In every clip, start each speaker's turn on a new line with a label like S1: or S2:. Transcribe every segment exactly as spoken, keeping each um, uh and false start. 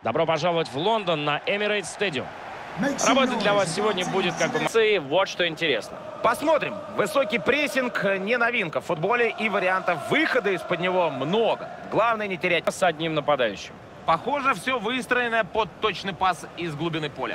S1: Добро пожаловать в Лондон на Emirates Stadium. Работать для вас сегодня будет как в Москве. Вот что интересно.
S2: Посмотрим. Высокий прессинг не новинка в футболе, и вариантов выхода из-под него много. Главное не терять
S1: С одним нападающим.
S2: Похоже, все выстроено под точный пас из глубины поля.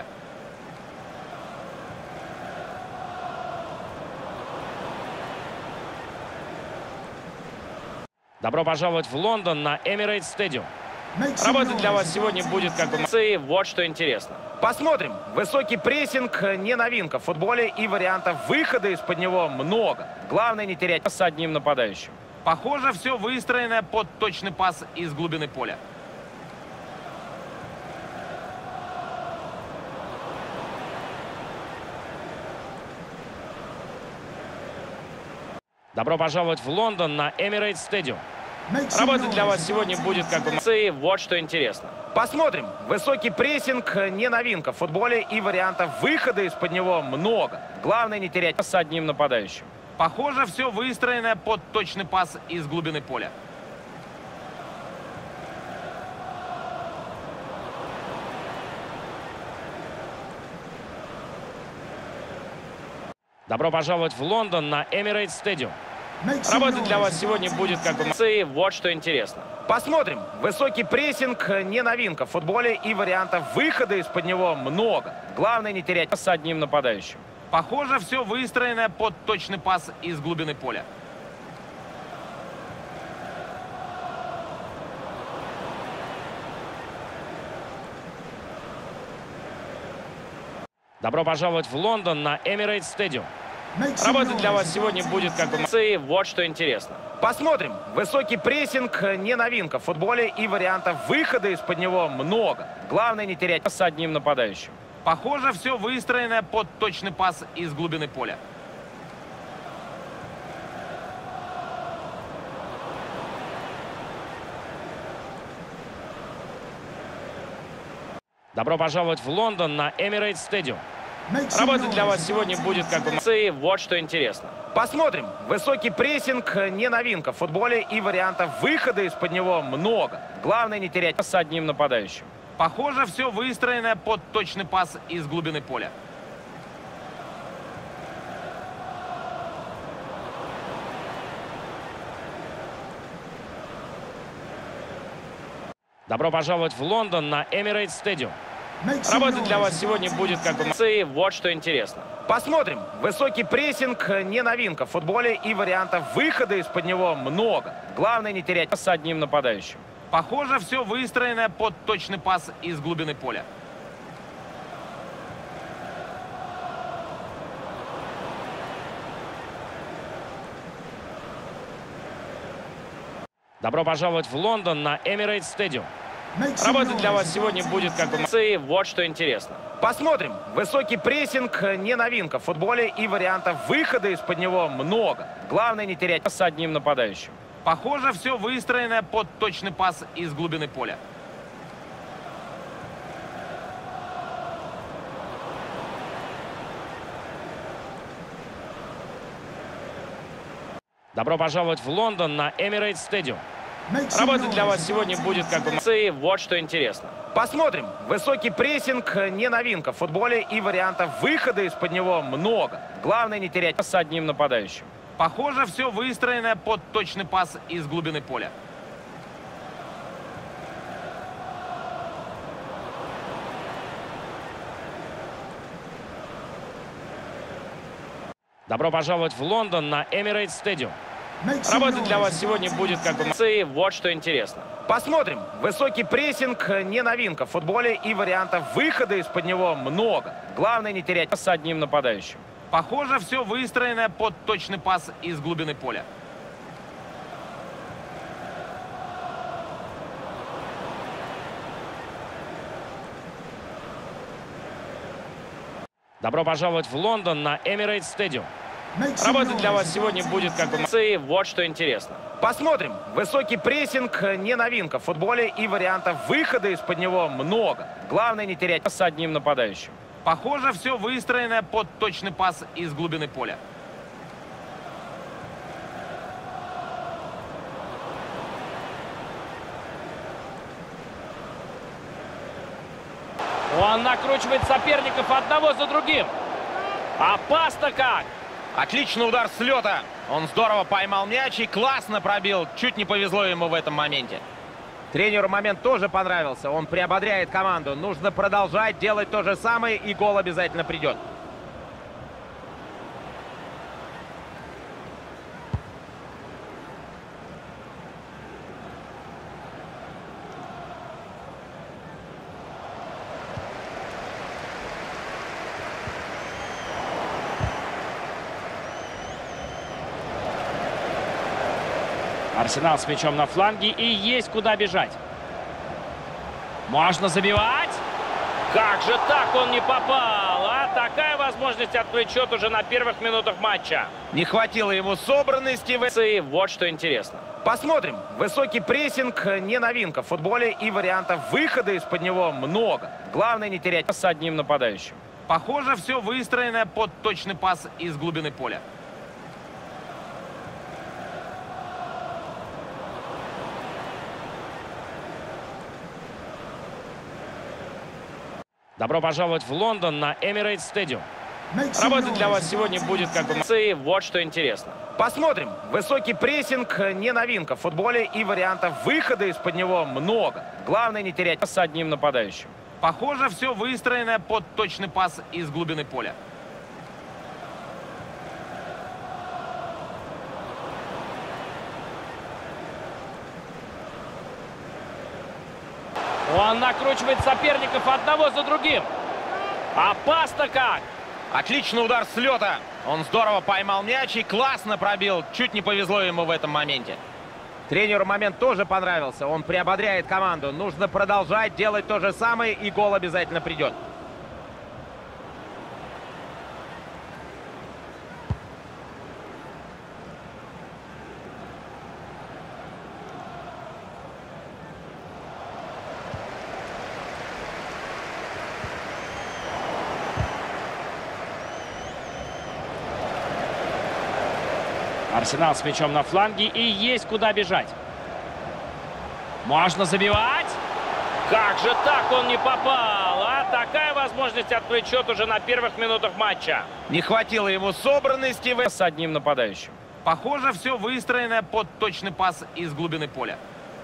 S1: Добро пожаловать в Лондон на Emirates Stadium. Работать для вас сегодня будет как в Москве. Вот что интересно.
S2: Посмотрим. Высокий прессинг не новинка в футболе, и вариантов выхода из-под него много. Главное не терять
S1: С одним нападающим.
S2: Похоже, все выстроено под точный пас из глубины поля.
S1: Добро пожаловать в Лондон на Emirates Stadium. Работать для вас сегодня будет как в Москве. Вот что интересно.
S2: Посмотрим. Высокий прессинг не новинка в футболе, и вариантов выхода из-под него много. Главное не терять
S1: С одним нападающим.
S2: Похоже, все выстроено под точный пас из глубины поля.
S1: Добро пожаловать в Лондон на Emirates Stadium. Работать для вас сегодня будет как в Москве. Вот что интересно.
S2: Посмотрим. Высокий прессинг не новинка в футболе, и вариантов выхода из-под него много. Главное не терять
S1: С одним нападающим.
S2: Похоже, все выстроено под точный пас из глубины поля.
S1: Добро пожаловать в Лондон на Emirates Stadium. Работать для вас сегодня будет как в Москве. Вот что интересно.
S2: Посмотрим. Высокий прессинг не новинка в футболе, и вариантов выхода из-под него много. Главное не терять
S1: С одним нападающим.
S2: Похоже, все выстроено под точный пас из глубины поля.
S1: Добро пожаловать в Лондон на Emirates Stadium. Работать для вас сегодня будет как в Москве. Вот что интересно.
S2: Посмотрим. Высокий прессинг не новинка в футболе, и вариантов выхода из-под него много. Главное не терять
S1: С одним нападающим.
S2: Похоже, все выстроено под точный пас из глубины поля.
S1: Добро пожаловать в Лондон на Emirates Stadium. Работать для вас сегодня будет как в Москве. Вот что интересно.
S2: Посмотрим. Высокий прессинг не новинка в футболе, и вариантов выхода из-под него много. Главное не терять
S1: С одним нападающим.
S2: Похоже, все выстроено под точный пас из глубины поля.
S1: Добро пожаловать в Лондон на Emirates Stadium. Работать для вас сегодня будет как в Москве. Вот что интересно.
S2: Посмотрим. Высокий прессинг не новинка в футболе, и вариантов выхода из-под него много. Главное не терять
S1: С одним нападающим.
S2: Похоже, все выстроено под точный пас из глубины поля.
S1: Добро пожаловать в Лондон на Emirates Stadium. Работать для вас сегодня будет как в Москве. Вот что интересно.
S2: Посмотрим. Высокий прессинг не новинка в футболе, и вариантов выхода из-под него много. Главное не терять
S1: С одним нападающим.
S2: Похоже, все выстроено под точный пас из глубины поля.
S1: Добро пожаловать в Лондон на Emirates Stadium. Работать для вас сегодня будет как в Москве. Вот что интересно.
S2: Посмотрим. Высокий прессинг не новинка в футболе, и вариантов выхода из-под него много. Главное не терять
S1: С одним нападающим.
S2: Похоже, все выстроено под точный пас из глубины поля.
S1: Добро пожаловать в Лондон на Emirates Stadium. Работать для вас сегодня будет как в Москве. Вот что интересно.
S2: Посмотрим. Высокий прессинг не новинка в футболе, и вариантов выхода из-под него много. Главное не терять
S1: С одним нападающим.
S2: Похоже, все выстроено под точный пас из глубины поля.
S1: Он накручивает соперников одного за другим. Опасно как!
S2: Отличный удар с лета. Он здорово поймал мяч и классно пробил. Чуть не повезло ему в этом моменте. Тренеру момент тоже понравился. Он приободряет команду. Нужно продолжать делать то же самое, и гол обязательно придет.
S1: Арсенал с мячом на фланге, и есть куда бежать. Можно забивать. Как же так он не попал, а? Такая возможность открыть счет уже на первых минутах матча.
S2: Не хватило ему собранности.
S1: И вот что интересно.
S2: Посмотрим. Высокий прессинг не новинка в футболе, и вариантов выхода из-под него много. Главное не терять
S1: С одним нападающим.
S2: Похоже, все выстроено под точный пас из глубины поля.
S1: Добро пожаловать в Лондон на Emirates Stadium. Работа для вас сегодня будет как бы... И вот что интересно.
S2: Посмотрим. Высокий прессинг не новинка в футболе, и вариантов выхода из-под него много. Главное не терять
S1: С одним нападающим.
S2: Похоже, все выстроено под точный пас из глубины поля.
S1: Он накручивает соперников одного за другим. Опасно как!
S2: Отличный удар с лета. Он здорово поймал мяч и классно пробил. Чуть не повезло ему в этом моменте. Тренеру момент тоже понравился. Он приободряет команду. Нужно продолжать делать то же самое, и гол обязательно придет.
S1: Арсенал с мячом на фланге, и есть куда бежать. Можно забивать. Как же так он не попал, а? Такая возможность открыть счет уже на первых минутах матча.
S2: Не хватило ему собранности.
S1: С одним нападающим.
S2: Похоже, все выстроено под точный пас из глубины поля.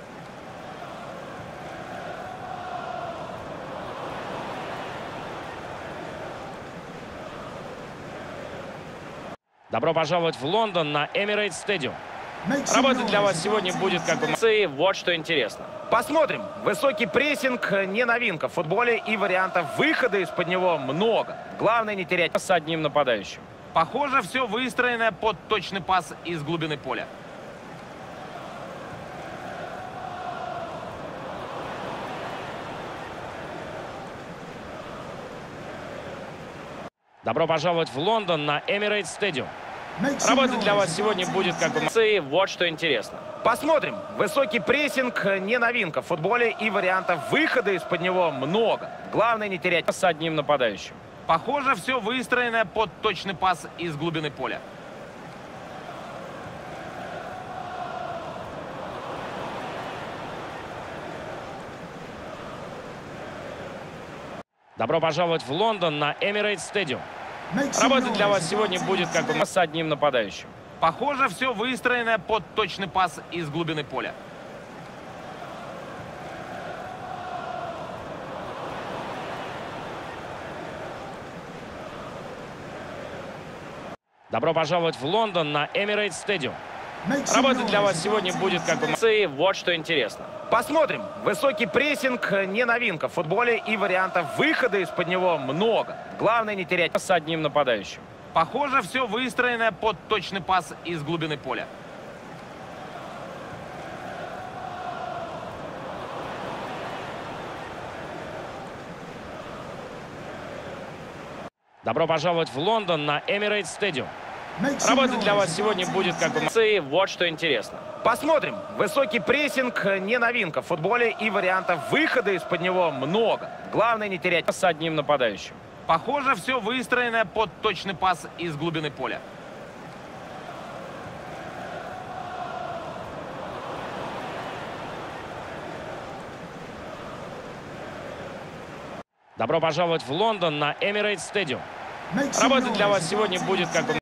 S1: Добро пожаловать в Лондон на Emirates Stadium. Работа для вас сегодня будет как бы... И вот что интересно.
S2: Посмотрим. Высокий прессинг не новинка в футболе, и вариантов выхода из-под него много. Главное не терять
S1: С одним нападающим.
S2: Похоже, все выстроено под точный пас из глубины поля.
S1: Добро пожаловать в Лондон на Emirates Stadium. Работа для вас сегодня будет как бы... И вот что интересно.
S2: Посмотрим. Высокий прессинг не новинка в футболе, и вариантов выхода из-под него много. Главное не терять
S1: С одним нападающим.
S2: Похоже, все выстроено под точный пас из глубины поля.
S1: Добро пожаловать в Лондон на Emirates Stadium. Работа для вас сегодня будет как бы... С одним нападающим.
S2: Похоже, все выстроено под точный пас из глубины поля.
S1: Добро пожаловать в Лондон на Emirates Stadium. Работа для вас сегодня будет как бы... И вот что интересно.
S2: Посмотрим. Высокий прессинг не новинка в футболе, и вариантов выхода из-под него много. Главное не терять
S1: С одним нападающим.
S2: Похоже, все выстроено под точный пас из глубины поля.
S1: Добро пожаловать в Лондон на Emirates Stadium. Работа для вас сегодня будет как бы... И вот что интересно.
S2: Посмотрим. Высокий прессинг не новинка в футболе, и вариантов выхода из-под него много. Главное не терять
S1: С одним нападающим.
S2: Похоже, все выстроено под точный пас из глубины поля.
S1: Добро пожаловать в Лондон на Emirates Stadium. Работать для вас сегодня будет как бы